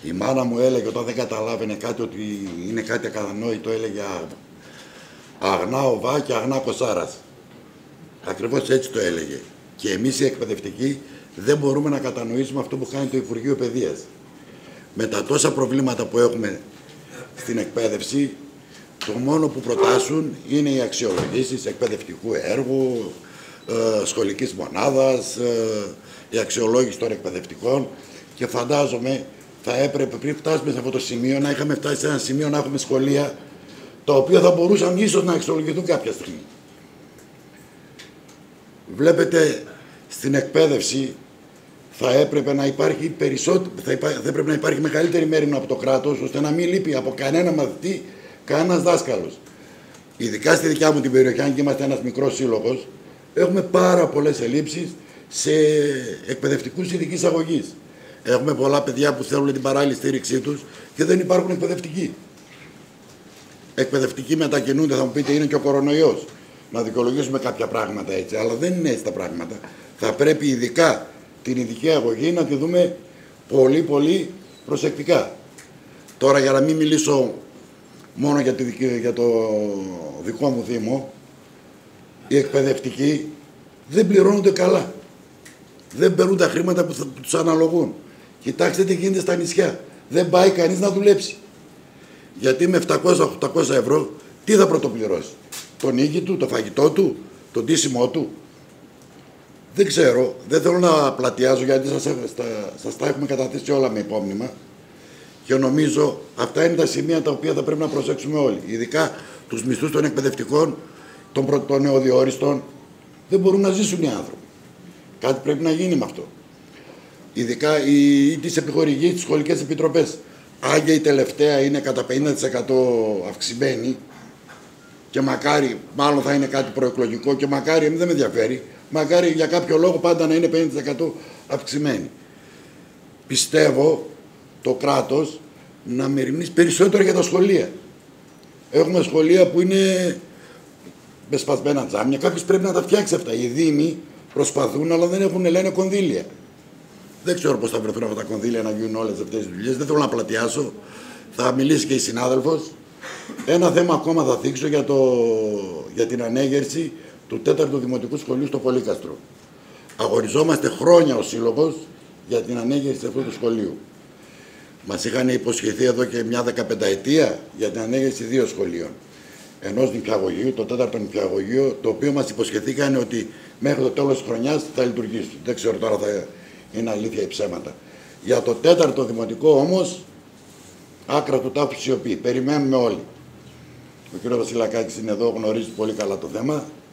Η μάνα μου έλεγε όταν δεν καταλάβαινε κάτι ότι είναι κάτι ακατανόητο, έλεγε αγνά οβά και αγνά κοσάρας. Ακριβώς έτσι το έλεγε. Και εμείς οι εκπαιδευτικοί δεν μπορούμε να κατανοήσουμε αυτό που κάνει το Υπουργείο Παιδείας. Με τα τόσα προβλήματα που έχουμε στην εκπαίδευση, το μόνο που προτάσουν είναι οι αξιολογήσεις εκπαιδευτικού έργου, σχολικής μονάδας, η αξιολόγηση των εκπαιδευτικών και φαντάζομαι θα έπρεπε πριν φτάσουμε σε αυτό το σημείο να είχαμε φτάσει σε ένα σημείο να έχουμε σχολεία τα οποία θα μπορούσαν ίσως να αξιολογηθούν κάποια στιγμή. Βλέπετε, στην εκπαίδευση θα έπρεπε να υπάρχει θα έπρεπε να υπάρχει μεγαλύτερη μέρημνα από το κράτος, ώστε να μην λείπει από κανένα μαθητή κανένας δάσκαλος. Ειδικά στη δικιά μου την περιοχή, αν και είμαστε ένας μικρός σύλλογος, έχουμε πάρα πολλές ελλείψεις σε εκπαιδευτικούς ειδικής αγωγής. Έχουμε πολλά παιδιά που θέλουν την παράλληλη στήριξή τους και δεν υπάρχουν εκπαιδευτικοί. Εκπαιδευτικοί μετακινούνται, θα μου πείτε, είναι και ο κορονοϊός. Να δικαιολογήσουμε κάποια πράγματα έτσι, αλλά δεν είναι έτσι τα πράγματα. Θα πρέπει ειδικά την ειδική αγωγή να τη δούμε πολύ πολύ προσεκτικά. Τώρα, για να μην μιλήσω μόνο για το δικό μου Δήμο, οι εκπαιδευτικοί δεν πληρώνονται καλά. Δεν παίρνουν τα χρήματα που τους αναλογούν. Κοιτάξτε τι γίνεται στα νησιά. Δεν πάει κανείς να δουλέψει. Γιατί με 700-800 ευρώ τι θα πρωτοπληρώσει? Τον ήγη του, το φαγητό του, το ντύσιμό του? Δεν ξέρω, δεν θέλω να πλατιάζω γιατί σας τα έχουμε καταθέσει όλα με υπόμνημα και νομίζω αυτά είναι τα σημεία τα οποία θα πρέπει να προσέξουμε όλοι. Ειδικά τους μισθούς των εκπαιδευτικών, των νεοδιόριστων, δεν μπορούν να ζήσουν οι άνθρωποι. Κάτι πρέπει να γίνει με αυτό. Ειδικά τις επιχορηγήσεις, τις σχολικές επιτροπές. Αν και η τελευταία είναι κατά 50% αυξημένη και μακάρι, μάλλον θα είναι κάτι προεκλογικό και μακάρι, δεν με ενδιαφέρει, μακάρι για κάποιο λόγο πάντα να είναι 50% αυξημένη. Πιστεύω το κράτος να μεριμνήσει περισσότερο για τα σχολεία. Έχουμε σχολεία που είναι με σπασμένα τζάμια, κάποιος πρέπει να τα φτιάξει αυτά. Οι δήμοι προσπαθούν, αλλά δεν έχουν, λένε, κονδύλια. Δεν ξέρω πώς θα βρεθούν αυτά τα κονδύλια να γίνουν όλες αυτές τις δουλειές. Δεν θέλω να πλατιάσω. Θα μιλήσει και η συνάδελφος. Ένα θέμα ακόμα θα θίξω για την ανέγερση του 4ου Δημοτικού Σχολείου στο Πολύκαστρο. Αγωνιζόμαστε χρόνια ο Σύλλογος για την ανέγερση αυτού του σχολείου. Μας είχαν υποσχεθεί εδώ και μια 15ετία για την ανέγερση 2 σχολείων. Ενός νηπιαγωγείου, το 4ο νηπιαγωγείο, το οποίο μας υποσχεθήκαν ότι μέχρι το τέλος της χρονιάς θα λειτουργήσει. Δεν ξέρω τώρα θα είναι αλήθεια ή ψέματα. Για το 4ο Δημοτικό όμως, άκρα του τάφου σιωπή. Περιμένουμε όλοι. Ο κ. Βασιλακάκης είναι εδώ, γνωρίζει πολύ καλά το θέμα.